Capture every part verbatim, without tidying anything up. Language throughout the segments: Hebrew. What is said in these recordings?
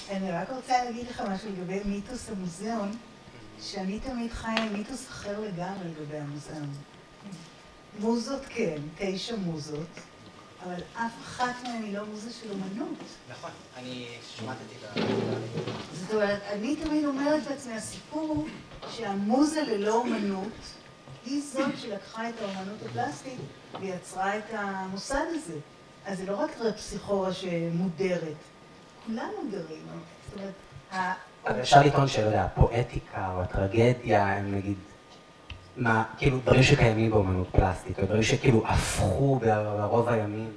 אני רק רוצה להגיד לך משהו לגבי מיתוס המוזיאון, שאני תמיד חיה עם מיתוס אחר לגמרי לגבי המוזיאון. מוזות כן, תשע מוזות, אבל אף אחת מהן היא לא מוזה של אומנות. נכון, אני שמעתי את ה... זאת אומרת, אני תמיד אומרת לעצמי, הסיפור הוא שהמוזה ללא אומנות היא זאת שלקחה את האומנות הפלסטית ויצרה את המוסד הזה. אז זה לא רק פסיכורה שמודרת, כולם מודרים. זאת אומרת, אבל אפשר לטעון שלא יודע, הפואטיקה או הטרגדיה הם נגיד, מה, כאילו דברים שקיימים באומנות פלסטית, או דברים שכאילו הפכו ברוב הימים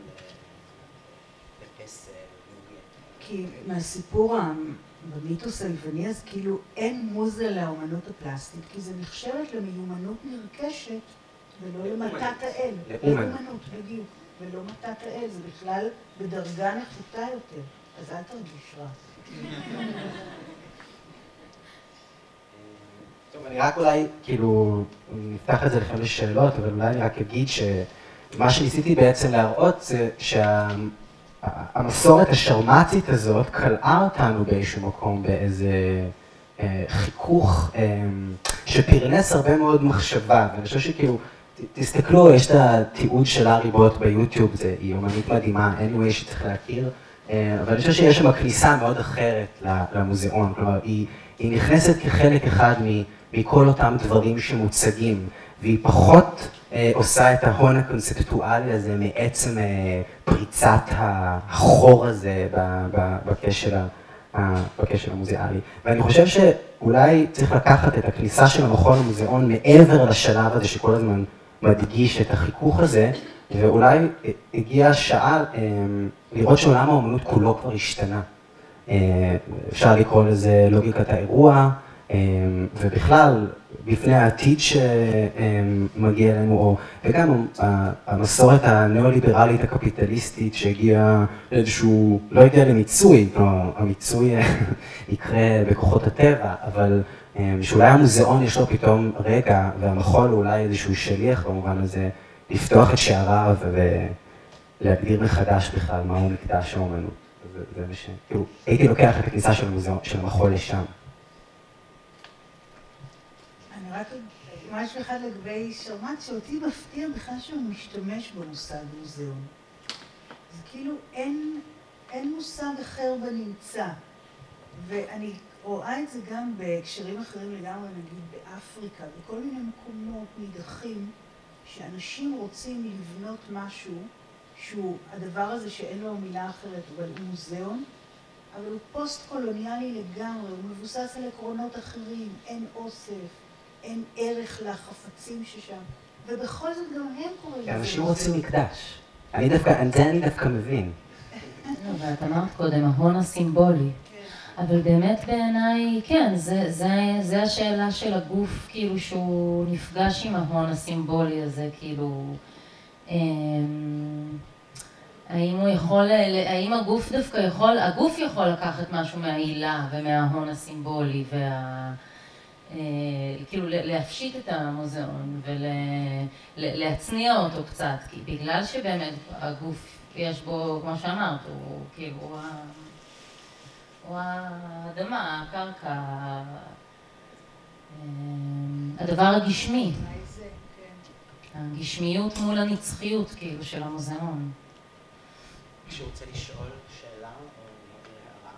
לפסל, כי מהסיפור במיתוס היווני, אז כאילו אין מוזה לאומנות הפלסטית, כי זה נחשבת למיומנות נרכשת ולא למתת האל. לאומנות, בדיוק. ולא מתת האל, זה בכלל בדרגה נחותה יותר. אז אל תרגיש רע. טוב, אני רק אולי, כאילו, נפתח את זה לפעמים לשאלות, אבל אולי אני רק אגיד שמה שניסיתי בעצם להראות זה שהמסורת השרמצית הזאת קלעה אותנו באיזשהו מקום באיזה חיכוך שפרנס הרבה מאוד מחשבה, ואני חושב שכאילו, תסתכלו, יש את התיעוד של ארי בוט ביוטיוב, היא אומנית מדהימה, anyway שצריך להכיר, אבל אני חושב שיש שם כניסה מאוד אחרת למוזיאון, כלומר, היא נכנסת כחלק אחד מכל אותם דברים שמוצגים, והיא פחות עושה את ההון הקונספטואלי הזה מעצם פריצת החור הזה בקשר המוזיאלי. ואני חושב שאולי צריך לקחת את הכניסה של המכון למוזיאון מעבר לשלב הזה שכל הזמן מדגיש את החיכוך הזה, ואולי הגיעה השעה לראות שעולם האומנות כולו כבר השתנה. אפשר לקרוא לזה לוגיקת האירוע, ובכלל, בפני העתיד שמגיע אלינו, וגם המסורת הניאו-ליברלית הקפיטליסטית שהגיעה לאיזשהו, לא הגיעה למיצוי, כלומר, המיצוי יקרה בכוחות הטבע, אבל שאולי המוזיאון יש לו פתאום רגע, והמחול אולי איזשהו שליח במובן הזה, לפתוח את שעריו ולהגדיר מחדש בכלל מהו מקדש האומנות. זה מה ש... כאילו, הייתי לוקח את הכניסה של המוזיאון, של המחול לשם. אני רק משהו אחד לגבי שרמת, שאותי מפתיע בכלל שהוא משתמש במושג מוזיאון. זה כאילו אין, אין מושג אחר בנמצא. ואני רואה את זה גם בהקשרים אחרים לגמרי, נגיד באפריקה, בכל מיני מקומות נידחים, שאנשים רוצים לבנות משהו, שהוא הדבר הזה שאין לו מילה אחרת, אבל הוא מוזיאון, אבל הוא פוסט-קולוניאלי לגמרי, הוא מבוסס על עקרונות אחרים, אין אוסף, אין ערך לחפצים ששם, ובכל זאת גם הם קוראים לזה. אנשים רוצים מקדש. אני דווקא, זה אני דווקא מבין. ואת אמרת קודם, ההון הסימבולי. אבל באמת בעיניי, כן, זה, זה, זה השאלה של הגוף, כאילו שהוא נפגש עם ההון הסימבולי הזה, כאילו, האם הוא יכול, האם הגוף דווקא יכול, הגוף יכול לקחת משהו מהעילה ומההון הסימבולי, וה, כאילו להפשיט את המוזיאון ולהצניע אותו קצת, כי בגלל שבאמת הגוף יש בו, כמו שאמרת, הוא כאילו, הוא האדמה, הקרקע, הדבר הגשמי, הגשמיות מול הנצחיות כאילו של המוזיאון. מישהו רוצה לשאול שאלה או הערה?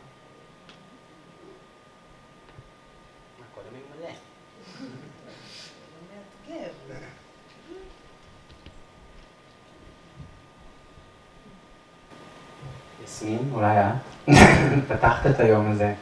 מה קודם היא מלא? מאתגר. יסמין, אולי את? פתחת את היום הזה.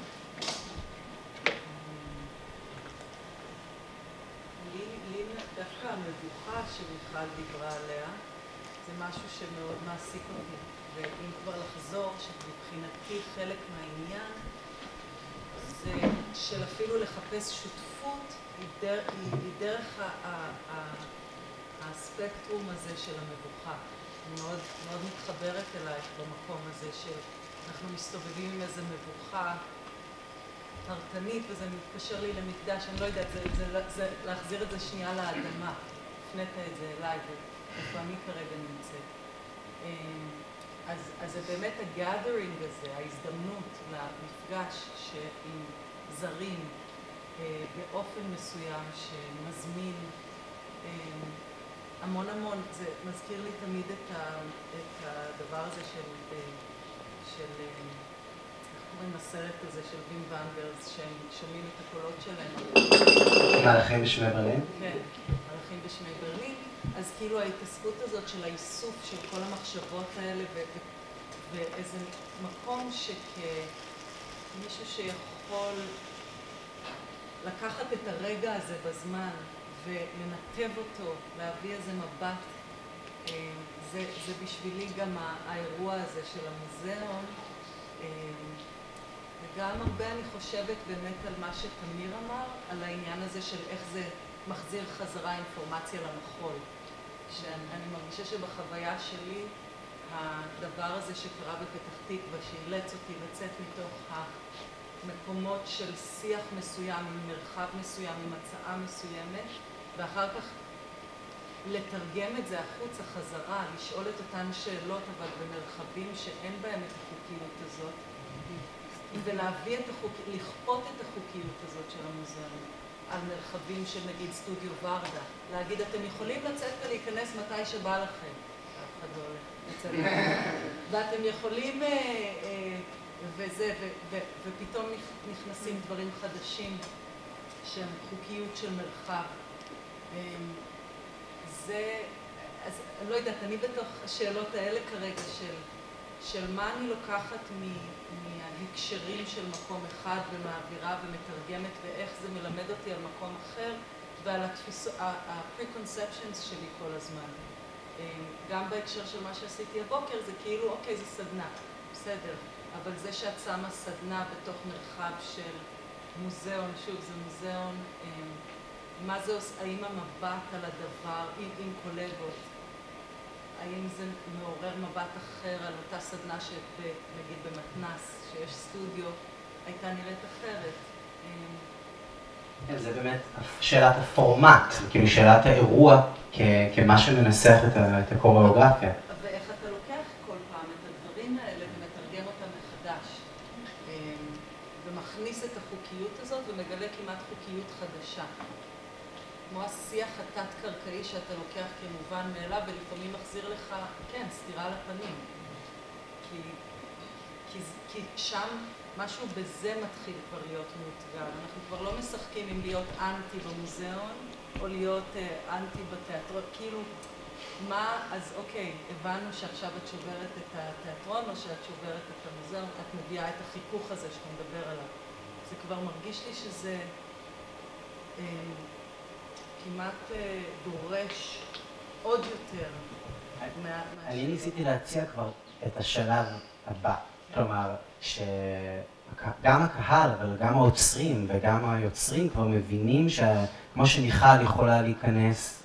לי דווקא המבוכה שמיכל דיברה עליה, זה משהו שמאוד מעסיק אותי. ואם כבר לחזור, שמבחינתי חלק מהעניין, זה של אפילו לחפש שותפות היא דרך הספקטרום הזה של המבוכה. אני מאוד, מאוד מתחברת אלייך במקום הזה שאנחנו מסתובבים עם איזו מבוכה פרטנית, וזה מתקשר לי למקדש, אני לא יודעת, זה, זה, זה להחזיר את זה שנייה לאדמה. הפנית את זה אליי, ואיפה אני כרגע נמצאת. אז, אז זה באמת הגאדרינג הזה, ההזדמנות למפגש עם זרים אה, באופן מסוים שמזמין אה, המון המון, זה מזכיר לי תמיד את, ה, את הדבר הזה של, אה, של אה, איך קוראים הסרט הזה של וים ונדרס, שהם שומעים את הקולות שלהם. מלאכים בשמי ברלין? כן, מלאכים בשמי ברלין. אז כאילו ההתעסקות הזאת של האיסוף של כל המחשבות האלה ו- ו- ואיזה מקום שכמישהו שיכול לקחת את הרגע הזה בזמן ולנתב אותו, להביא איזה מבט, זה, זה בשבילי גם האירוע הזה של המוזיאון. וגם הרבה אני חושבת באמת על מה שתמיר אמר, על העניין הזה של איך זה מחזיר חזרה אינפורמציה למחול. שאני מרגישה שבחוויה שלי, הדבר הזה שקרה בפתח תקווה, שאילץ אותי לצאת מתוך המקומות של שיח מסוים, עם מרחב מסוים, עם הצעה מסוימת, ואחר כך לתרגם את זה החוצה חזרה, לשאול את אותן שאלות, אבל במרחבים שאין בהם את החוקיות הזאת, ולהביא את החוקיות, לכפות את החוקיות הזאת של המוזיאון. על מרחבים של נגיד סטודיו ורדה, להגיד אתם יכולים לצאת ולהיכנס מתי שבא לכם, אף אחד לא הולך לצאת, ואתם יכולים וזה, ופתאום נכנסים דברים חדשים שהם חוקיות של מרחב. זה, אז אני לא יודעת, אני בתוך השאלות האלה כרגע של, של מה אני לוקחת מההקשרים של מקום אחד ומעבירה ומתרגמת ואיך זה מלמד אותי על מקום אחר ועל התפיסות, ה-preconceptions שלי כל הזמן. גם בהקשר של מה שעשיתי הבוקר זה כאילו, אוקיי, זה סדנה, בסדר, אבל זה שאת שמה סדנה בתוך מרחב של מוזיאון, שוב, זה מוזיאון, מה זה עושה, האם המבט על הדבר, עם, עם קולגות, האם זה מעורר מבט אחר על אותה סדנה שנגיד במתנ"ס, שיש סטודיו, הייתה נראית אחרת. זה באמת שאלת הפורמט, כאילו שאלת האירוע כמה שמנסח את הקוריאוגרפיה. ואיך אתה לוקח כל פעם את הדברים האלה ומתרגם אותם מחדש, ומכניס את החוקיות הזאת ומגלה כמעט חוקיות חדשה. כמו השיח התת-קרקעי שאתה לוקח כמובן מאליו, ולפעמים מחזיר לך, כן, סתירה לפנים. כי, כי, כי שם משהו בזה מתחיל כבר להיות מאותגר. אנחנו כבר לא משחקים עם להיות אנטי במוזיאון, או להיות uh, אנטי בתיאטרון. כאילו, מה, אז אוקיי, הבנו שעכשיו את שוברת את התיאטרון, או שאת שוברת את המוזיאון, את מביאה את החיכוך הזה שאתה מדבר עליו. זה כבר מרגיש לי שזה... אה, כמעט דורש עוד יותר. אני ניסיתי להציע כבר את השלב הבא, כלומר שגם הקהל, אבל גם האוצרים וגם היוצרים כבר מבינים שכמו שמיכל יכולה להיכנס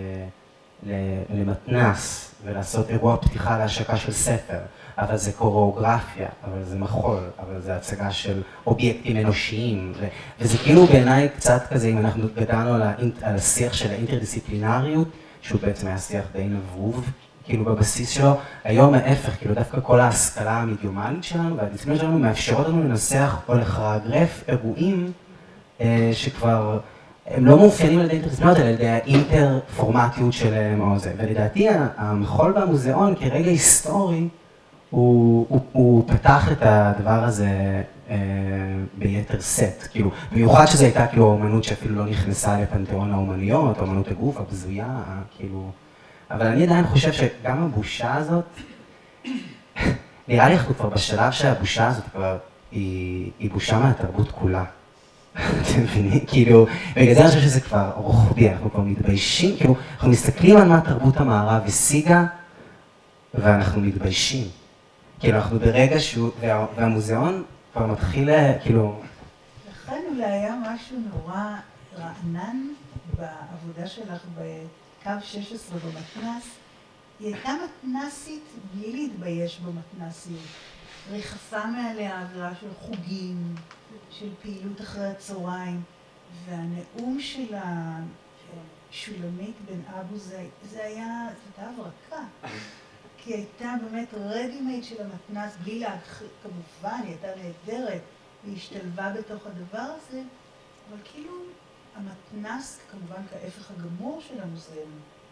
למתנ"ס ולעשות אירוע פתיחה להשקה של ספר, אבל זה קוריאוגרפיה, אבל זה מחול, אבל זה הצגה של אובייקטים אנושיים, וזה כאילו בעיניי קצת כזה, אם אנחנו גדלנו על, האינט, על השיח של האינטרדיסציפלינריות, שהוא בעצם היה שיח די נבוב, כאילו בבסיס שלו, היום ההפך, כאילו דווקא כל ההשכלה המדיומלית שלנו והדיסציפלינריות שלנו מאפשרות לנו לנסח או לכרגרף אירועים אה, שכבר הם לא מאופיינים על ידי אינטרדיסציפלינריות, אלא על ידי האינטר-פורמטיות שלהם או זה, ולדעתי המחול במוזיאון כרגע היסטורי, הוא, הוא, הוא פתח את הדבר הזה אה, ביתר סט, כאילו, במיוחד שזו הייתה כאילו האומנות שאפילו לא נכנסה לפנתיאון האומניות, האומנות הגוף, הבזויה, כאילו, אבל אני עדיין חושב שגם הבושה הזאת, נראה לי אנחנו כבר בשלב שהבושה הזאת כבר היא, היא בושה מהתרבות כולה. אתם מבינים? כאילו, בגלל זה אני חושב שזה כבר רוחבי, אנחנו כבר מתביישים, כאילו, אנחנו מסתכלים על מה תרבות המערב השיגה, ואנחנו מתביישים. כאילו, אנחנו ברגע שהוא, וה, והמוזיאון כבר מתחיל, כאילו... לכן אולי היה משהו נורא רענן בעבודה שלך בקו שש עשרה במתנ"ס. היא הייתה מתנ"סית בלי להתבייש במתנ"סיות. ריחפה מעליה אווירה של חוגים, של פעילות אחרי הצהריים, והנאום של שולמית בן אבו זה, זה היה, זאת הייתה הברקה. כי היא הייתה באמת רדי-מייד של המתנ"ס, בלי להכחיש, כמובן, היא הייתה נהדרת, והיא השתלבה בתוך הדבר הזה, אבל כאילו המתנ"ס, כמובן כהפך הגמור של המוזיאון,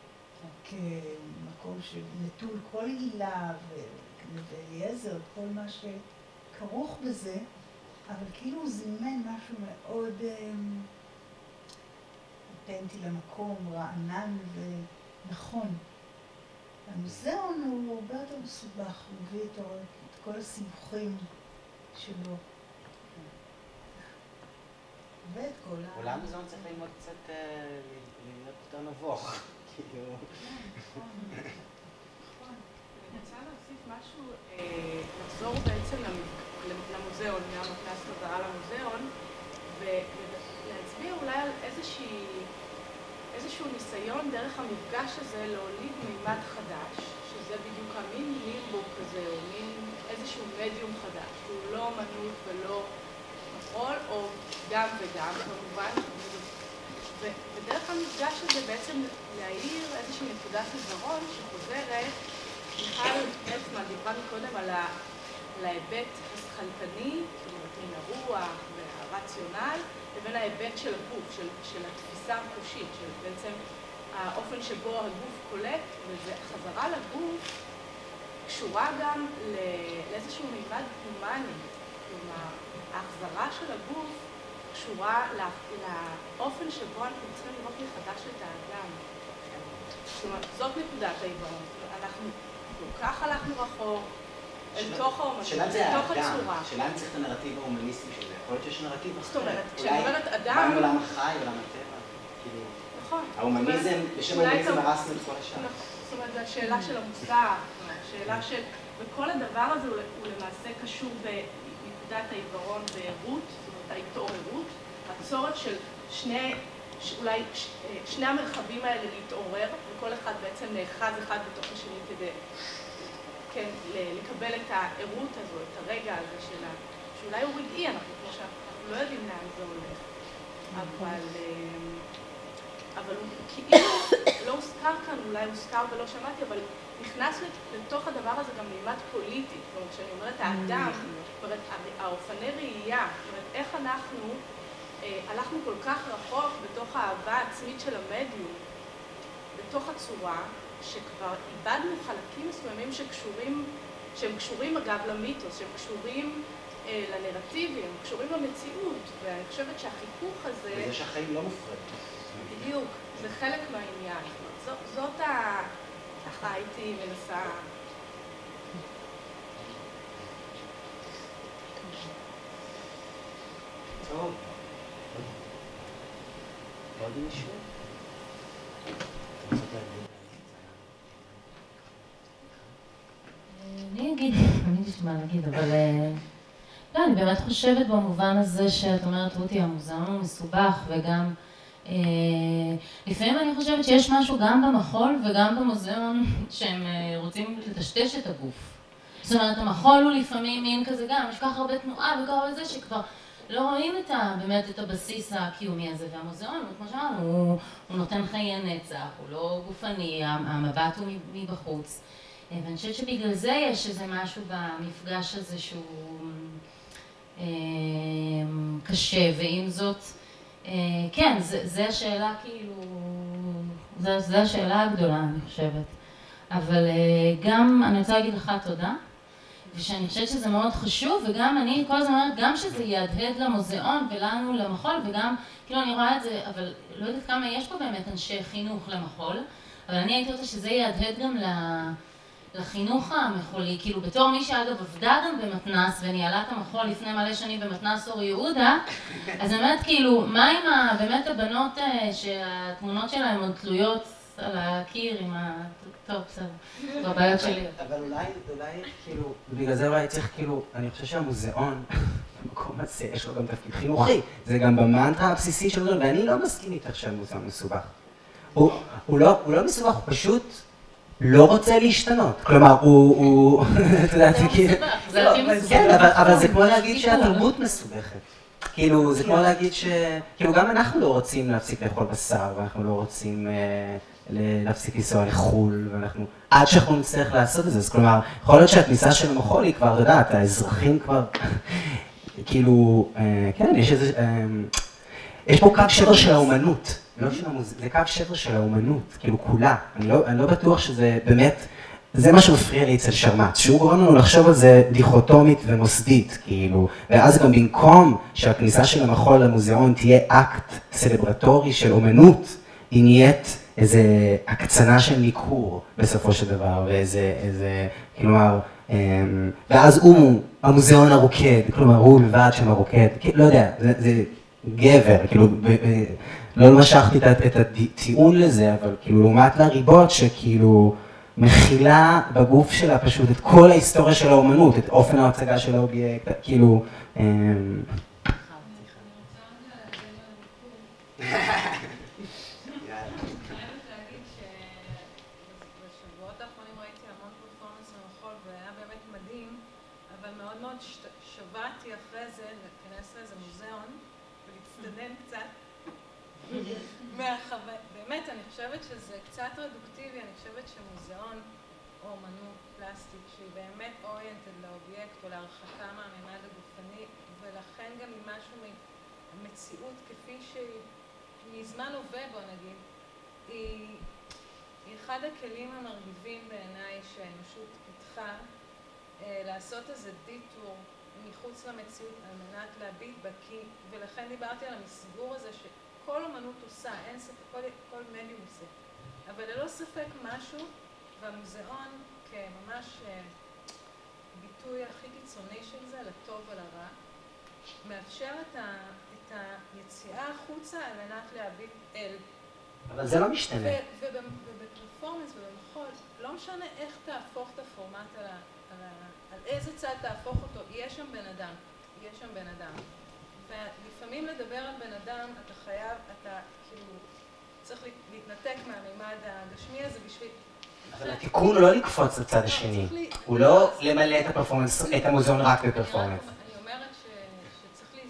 כמקום שנטול כל עילה ואליעזר, כל מה שכרוך בזה, אבל כאילו הוא זימן משהו מאוד אותנטי למקום, רענן ונכון. המוזיאון הוא הרבה יותר מסובך, הוא מביא איתו את כל הסיבוכים שלו. ואת כל ה... אולי המוזיאון צריך ללמוד קצת להיות יותר נבוך, כאילו... אני רוצה להוסיף משהו, לחזור בעצם למוזיאון, מהמתנ"ס חזרה למוזיאון, ולהצביע אולי על איזשהו ניסיון דרך המפגש הזה להוליד מימד חדש, שזה בדיוק המין לימבו כזה, או מין איזשהו מדיום חדש, שהוא לא אמנות ולא מחול, או גם וגם כמובן, ודרך המפגש הזה בעצם להעיר איזושהי נקודת עיוורון שחוזרת, מיכל נצמן דיברה מקודם על ההיבט השכלתני, זאת אומרת מן הרוח והרציונל, לבין ההיבט של הגוף, של, של התפיסה החושית, של בעצם האופן שבו הגוף קולט, וחזרה לגוף קשורה גם לאיזשהו מימד הומני, כלומר, ההחזרה של הגוף קשורה לאופן שבו אנחנו צריכים לראות מחדש את האדם. זאת אומרת, זאת נקודת העיוורון. אנחנו כל כך הלכנו רחוק, אל תוך האומנות, אל תוך הצורה. שאלה אם צריך את הנרטיב ההומניסטי שזה. יכול להיות שיש נרטיב אחר. זאת אומרת, כשאני אומרת אדם... אולי עולם החי, עולם הטבע. נכון. ההומניזם, בשם ההומניזם הרסנו את כל השאר. זאת אומרת, זו השאלה של המוסר, השאלה של... וכל הדבר הזה הוא למעשה קשור בנקודת העיוורון בעירות, זאת אומרת, ההתעוררות, הצורך של שני... אולי שני המרחבים האלה להתעורר, וכל אחד בעצם נאחז אחד בתוך השני כדי כן, לקבל את העירות הזו, את הרגע הזה שלה, שאולי הוא רגעי, אנחנו כמו שאנחנו לא יודעים לאן זה הולך, אבל, אבל הוא כאילו לא הוזכר כאן, אולי הוזכר ולא שמעתי, אבל נכנס לתוך הדבר הזה גם מימד פוליטי, זאת אומרת, כשאני אומרת האדם, זאת אומרת, האופני ראייה, זאת אומרת, איך אנחנו הלכנו כל כך רחוק בתוך האהבה העצמית של המדיום, בתוך הצורה, שכבר איבדנו חלקים מסוימים שקשורים, שהם קשורים אגב למיתוס, שהם קשורים אה, לנרטיבים, הם קשורים למציאות, ואני חושבת שהחיכוך הזה... וזה שהחיים לא מופרד. בדיוק, זה חלק מהעניין. זאת, זאת ה... ככה הייתי מנסה... טוב. עוד מישהו? אני אגיד, אני אגיד מה להגיד, אבל לא, אני באמת חושבת במובן הזה שאת אומרת, רותי, המוזיאון הוא מסובך וגם לפעמים אני חושבת שיש משהו גם במחול וגם במוזיאון שהם רוצים לטשטש את הגוף. זאת אומרת, המחול הוא לפעמים מין כזה גם, יש כך הרבה תנועה וכל הרבה זה שכבר לא רואים את ה, באמת את הבסיס הקיומי הזה, והמוזיאון, כמו שאמרנו, הוא, הוא נותן חיי נצח, הוא לא גופני, המבט הוא מבחוץ. ואני חושבת שבגלל זה יש איזה משהו במפגש הזה שהוא אה, קשה, ועם זאת, אה, כן, זה, זה השאלה כאילו, זה, זה השאלה הגדולה, אני חושבת. אבל אה, גם, אני רוצה להגיד לך תודה. ושאני חושבת שזה מאוד חשוב, וגם אני כל הזמן אומרת, גם שזה יהדהד למוזיאון ולנו למחול, וגם, כאילו אני רואה את זה, אבל לא יודעת כמה יש פה באמת אנשי חינוך למחול, אבל אני הייתי רוצה שזה יהדהד גם לחינוך המחולי, כאילו בתור מי שאגב עבדה גם במתנ"ס, וניהלה את המחול לפני מלא שנים במתנ"ס אור יהודה, אז אני אומרת כאילו, מה עם באמת הבנות שהתמונות שלהן עוד תלויות על הקיר עם ה... טוב, בסדר, זו הבעיות שלי. אבל אולי, אולי, כאילו, בגלל זה אולי צריך, כאילו, אני חושב שהמוזיאון, במקום הזה, יש לו גם תפקיד חינוכי. זה גם במנטרה הבסיסית של המוזיאון, ואני לא מסכים איתך שהמוזיאון מסובך. הוא לא מסובך, הוא פשוט לא רוצה להשתנות. כלומר, הוא, את יודעת, כאילו... זה הכי מסובך. כן, אבל זה כמו להגיד שהתרבות מסובכת. כאילו, זה כמו להגיד ש... כאילו, גם אנחנו לא רוצים להפסיק לאכול בשר, ואנחנו לא רוצים... להפסיק לנסוע לחול, ואנחנו, עד שאנחנו נצטרך לעשות את זה, אז כלומר, יכול להיות שהכניסה של המחול היא כבר, אתה יודעת, האזרחים כבר, כאילו, כן, יש איזה, יש פה קו שבר של האומנות, לא של המוזיקה, זה קו שבר של האומנות, כאילו כולה, אני לא, אני לא בטוח שזה באמת, זה מה שמפריע לי אצל שרמט, שהוא גורם לנו לחשוב על זה דיכוטומית ומוסדית, כאילו, ואז גם במקום שהכניסה של המחול למוזיאון תהיה אקט סלברטורי של אומנות, היא נהיית איזה הקצנה של ניכור בסופו של דבר, ואיזה, איזה, כלומר, ואז הוא המוזיאון הרוקד, כלומר, הוא לבד שם הרוקד, לא יודע, זה, זה גבר, כאילו, לא משכתי את הטיעון לזה, אבל כאילו, לעומת לריבות שכאילו, מכילה בגוף שלה פשוט את כל ההיסטוריה של האומנות, את אופן ההצגה של האובייקט, כאילו... שבעתי אחרי זה להיכנס לאיזה מוזיאון ולהצטנן קצת מהחוויה. באמת, אני חושבת שזה קצת רדוקטיבי, אני חושבת שמוזיאון או אומנות פלסטית שהיא באמת אוריינטד לאובייקט או להרחקה מהממד הגופני, ולכן גם היא משהו מהמציאות כפי שהיא מזמן הווה, בוא נגיד, היא, היא אחד הכלים המרגיבים בעיניי שהאנושות פיתחה לעשות איזה דיטור מחוץ למציאות על מנת להביט בה, כי, ולכן דיברתי על המסגור הזה שכל אומנות עושה, אין ספק, כל, כל מדיום עושה, אבל ללא ספק משהו, והמוזיאון כממש ביטוי הכי קיצוני של זה, לטוב ולרע, מאפשר את, ה, את היציאה החוצה על מנת להביט אל. אבל זה לא משתנה. ובפרפורמנס ובמחול, לא משנה איך תהפוך את הפורמט על ה... על, ה, על איזה צד תהפוך אותו, יש שם בן אדם, יש שם בן אדם. ולפעמים לדבר על בן אדם, אתה חייב, אתה כאילו, צריך להתנתק מהמימד הגשמי הזה בשביל... אבל התיקון הוא לא לקפוץ לצד השני, הוא לא למלא את הפרפורמנס, את המוזיאון רק בפרפורמנס. אני אומרת שצריך לי...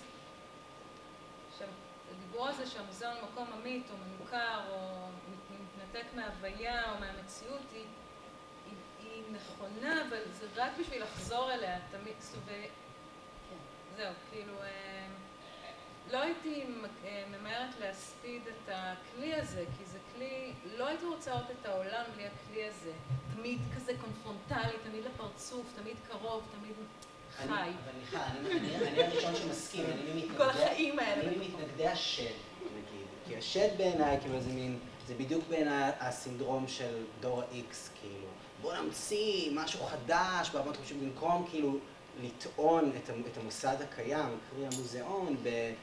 שהדיבור הזה שהמוזיאון מקום עמית או מנוכר או מתנתק מההוויה או מהמציאות היא היא נכונה, אבל זה רק בשביל לחזור אליה, תמיד, זהו, כאילו, לא הייתי ממהרת להספיד את הכלי הזה, כי זה כלי, לא הייתי רוצה לראות את העולם בלי הכלי הזה, תמיד כזה קונפרונטלי, תמיד לפרצוף, תמיד קרוב, תמיד חי. אבל מיכל, אני הראשון שמסכים, אני מתנגדי השד, נגיד, כי השד בעיניי, כאילו זה מין, זה בדיוק בעיניי הסינדרום של דור ה-X, כאילו. בוא נמציא משהו חדש, במקום כאילו לטעון את המוסד הקיים, קרי המוזיאון,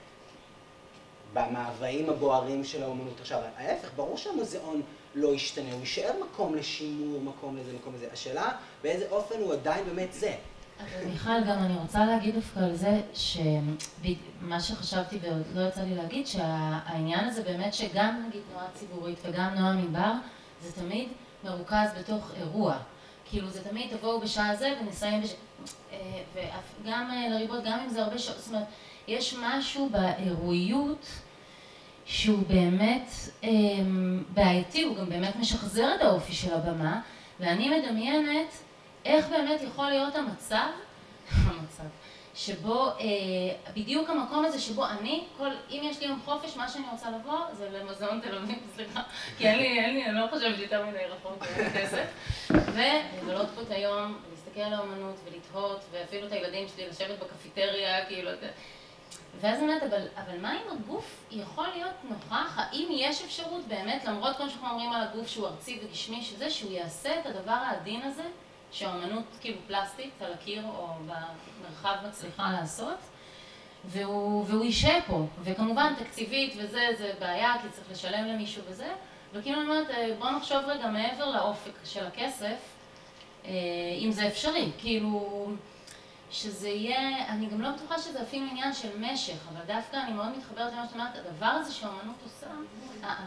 במאוויים הבוערים של האומנות. עכשיו, ההפך, ברור שהמוזיאון לא ישתנה, הוא יישאר מקום לשימור, מקום לזה, מקום לזה. השאלה, באיזה אופן הוא עדיין באמת זה. אבל מיכל, גם אני רוצה להגיד דווקא על זה, שמה שחשבתי ועוד לא יצא לי להגיד, שהעניין הזה באמת שגם נגיד תנועה ציבורית וגם נועה מדבר, זה תמיד מרוכז בתוך אירוע. כאילו זה תמיד תבואו בשעה זה ונסיים בשעה... וגם לריבות, גם אם זה הרבה שעות, זאת אומרת, יש משהו באירועיות שהוא באמת בעייתי, הוא גם באמת משחזר את האופי של הבמה, ואני מדמיינת איך באמת יכול להיות המצב, המצב, שבו, בדיוק המקום הזה שבו אני, כל, אם יש לי יום חופש, מה שאני רוצה לבוא זה למוזיאון תל אביב, סליחה, כי אין לי, אין לי, אני לא חושבת יותר מדי רחוק, אין לי כסף, ולבלות פה את היום, להסתכל על האמנות ולתהות, ואפילו את הילדים שלי לשבת בקפיטריה, כאילו, ואז אני אומרת, אבל, אבל מה אם הגוף יכול להיות נוכח? האם יש אפשרות באמת, למרות כל שאנחנו אומרים על הגוף שהוא ארצי וגשמי, שזה שהוא יעשה את הדבר העדין הזה, שהאמנות כאילו פלסטית על הקיר או במרחב מצליחה לעשות, והוא, והוא יישאר פה, וכמובן תקציבית וזה, זה בעיה, כי צריך לשלם למישהו וזה, וכאילו אני אומרת, בוא נחשוב רגע מעבר לאופק של הכסף, אם זה אפשרי, כאילו, שזה יהיה, אני גם לא בטוחה שזה אפילו עניין של משך, אבל דווקא אני מאוד מתחברת למה שאת אומרת, הדבר הזה שהאמנות עושה, אה אה.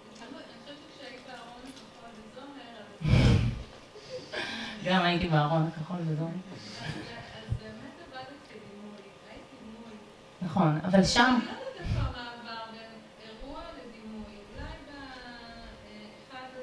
גם הייתי בארון הכחול וזון. אז באמת עבדתי דימוי, הייתי דימוי. נכון, אבל שם... אני לא יודעת איפה המעבר בין אירוע לדימוי. אולי באחד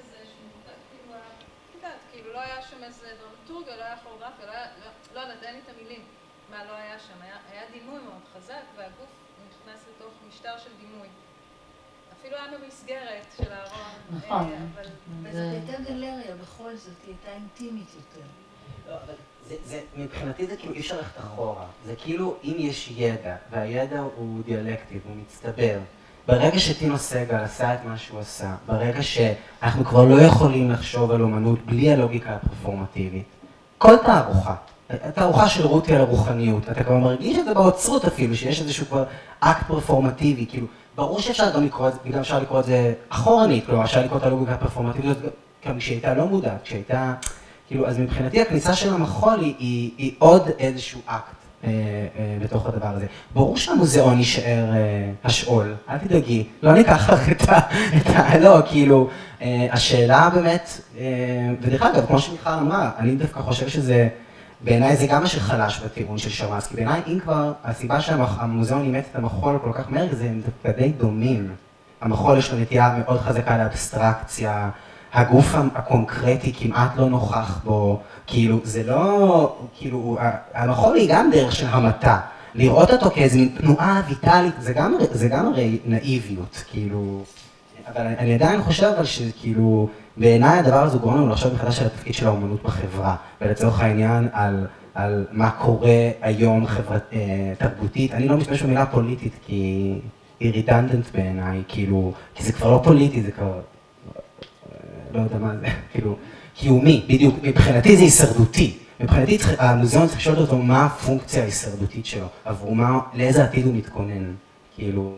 דרמטורגיה, לא היה כוריאוגרפיה, לא יודעת, אין לי את המילים. מה לא היה שם? היה דימוי מאוד חזק, והגוף נכנס לתוך משטר של דימוי. אפילו היה במסגרת של הארון. נכון. וזאת הייתה גלריה, בכל זאת, היא הייתה אינטימית יותר. לא, אבל זה, מבחינתי זה כאילו אי אפשר ללכת אחורה. זה כאילו אם יש ידע, והידע הוא דיאלקטי, הוא מצטבר. ברגע שטינו סגל עשה את מה שהוא עשה, ברגע שאנחנו כבר לא יכולים לחשוב על אומנות בלי הלוגיקה הפרפורמטיבית, כל תערוכה, התערוכה של רותי על הרוחניות, אתה כבר מרגיש את זה באוצרות אפילו, שיש איזשהו כבר אקט פרפורמטיבי, כאילו, ברור שאפשר גם לקרוא את זה, גם אפשר לקרוא את זה אחורנית, כלומר, אפשר לקרוא את הלוגיקה הפרפורמטיבית, גם כשהייתה לא מודעת, כשהייתה, כאילו, אז מבחינתי הכניסה של המחול היא, היא, היא עוד איזשהו אקט אה, אה, בתוך הדבר הזה. ברור שהמוזיאון יישאר אה, השאול, אל תדאגי, לא ניקח לך את ה... את ה לא, כאילו, אה, השאלה באמת, אה, ודרך אגב, כמו שמיכל אמרה, אני דווקא חושב שזה, בעיניי זה גם מה שחלש בטיעון של שרנסקי. בעיניי, אם כבר, הסיבה שהמוזיאון אימץ את המחול כל כך מהר, זה הם דווקא די דומים. המחול יש לו נטייה מאוד חזקה לאבסטרקציה, הגוף הקונקרטי כמעט לא נוכח בו, כאילו, זה לא, כאילו, המחול היא גם דרך של המתה. לראות אותו כאיזו מין תנועה ויטלית, זה גם, זה גם הרי נאיביות, כאילו, אבל אני עדיין חושב על שכאילו, בעיניי הדבר הזה גורם לנו לחשוב מחדש על התפקיד של האומנות בחברה, ולצורך העניין על, על מה קורה היום חברת, תרבותית. אני לא משתמש במילה פוליטית כי היא רידנדנט בעיניי, כאילו, כי זה כבר לא פוליטי, זה כבר, לא יודע מה זה, כאילו, קיומי, בדיוק, מבחינתי זה הישרדותי. מבחינתי המוזיאון צריך לשאול אותו מה הפונקציה ההישרדותית שלו, עבור מה, לאיזה עתיד הוא מתכונן, כאילו,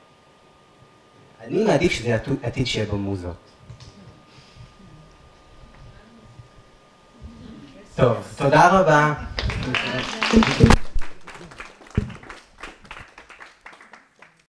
אני מעדיף שזה עתיד שיהיה במוזות. טוב, תודה רבה.